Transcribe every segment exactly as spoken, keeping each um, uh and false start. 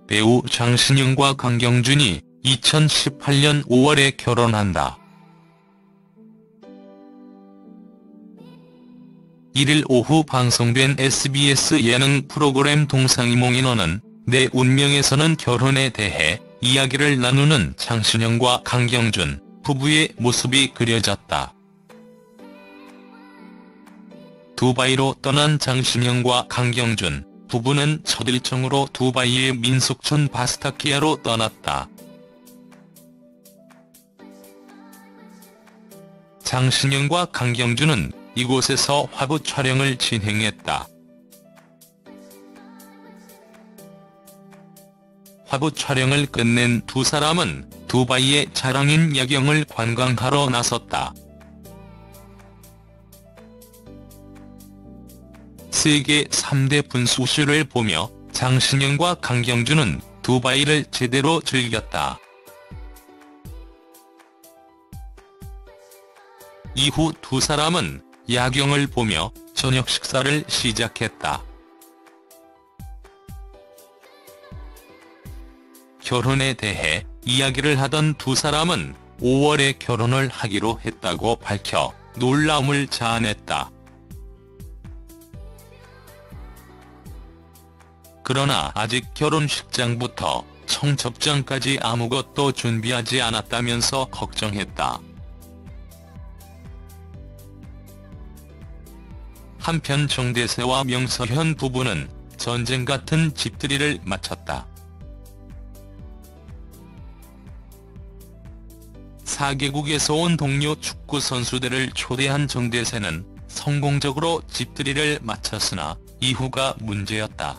배우 장신영과 강경준이 이천십팔 년 오월에 결혼한다. 일 일 오후 방송된 에스비에스 예능 프로그램 동상이몽인원은 내 운명에서는 결혼에 대해 이야기를 나누는 장신영과 강경준 부부의 모습이 그려졌다. 두바이로 떠난 장신영과 강경준 부부는 첫 일정으로 두바이의 민속촌 바스타키아로 떠났다. 장신영과 강경준은 이곳에서 화보 촬영을 진행했다. 화보 촬영을 끝낸 두 사람은 두바이의 자랑인 야경을 관광하러 나섰다. 세계 삼 대 분수쇼를 보며 장신영과 강경준은 두바이를 제대로 즐겼다. 이후 두 사람은 야경을 보며 저녁 식사를 시작했다. 결혼에 대해 이야기를 하던 두 사람은 오월에 결혼을 하기로 했다고 밝혀 놀라움을 자아냈다. 그러나 아직 결혼식장부터 청첩장까지 아무것도 준비하지 않았다면서 걱정했다. 한편 정대세와 명서현 부부는 전쟁 같은 집들이를 마쳤다. 사 개국에서 온 동료 축구 선수들을 초대한 정대세는 성공적으로 집들이를 마쳤으나 이후가 문제였다.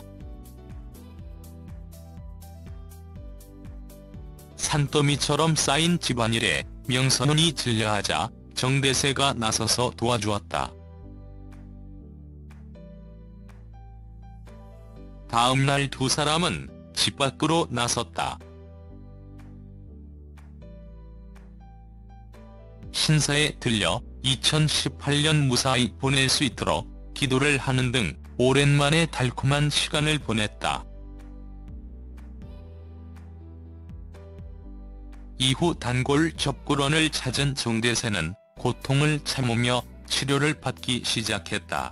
산더미처럼 쌓인 집안일에 명서현이 질려하자 정대세가 나서서 도와주었다. 다음 날 두 사람은 집 밖으로 나섰다. 신사에 들려 이천십팔 년 무사히 보낼 수 있도록 기도를 하는 등 오랜만에 달콤한 시간을 보냈다. 이후 단골 접골원을 찾은 정대세는 고통을 참으며 치료를 받기 시작했다.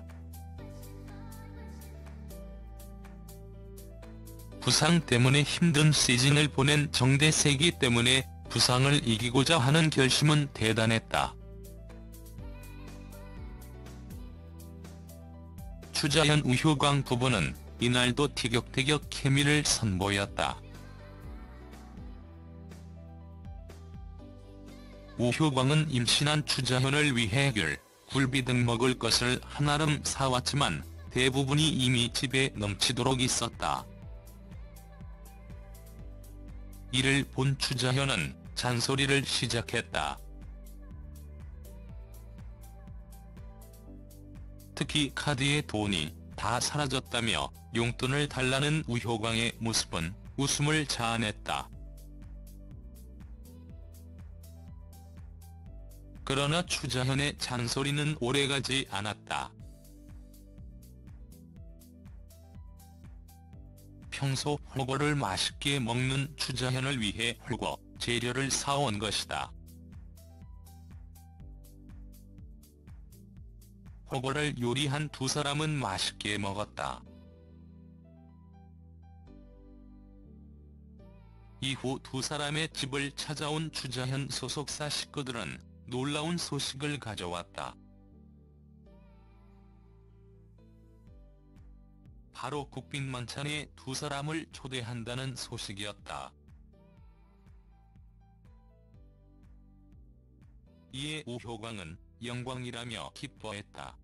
부상 때문에 힘든 시즌을 보낸 정대세이기 때문에 부상을 이기고자 하는 결심은 대단했다. 추자현 우효광 부부는 이날도 티격태격 케미를 선보였다. 우효광은 임신한 추자현을 위해 귤, 굴비 등 먹을 것을 한아름 사왔지만 대부분이 이미 집에 넘치도록 있었다. 이를 본 추자현은 잔소리를 시작했다. 특히 카드의 돈이 다 사라졌다며 용돈을 달라는 우효광의 모습은 웃음을 자아냈다. 그러나 추자현의 잔소리는 오래가지 않았다. 평소 홀거를 맛있게 먹는 추자현을 위해 홀거 재료를 사온 것이다. 홀거를 요리한 두 사람은 맛있게 먹었다. 이후 두 사람의 집을 찾아온 추자현 소속사 식구들은 놀라운 소식을 가져왔다. 바로 국빈 만찬에 두 사람을 초대한다는 소식이었다. 이에 우효광은 영광이라며 기뻐했다.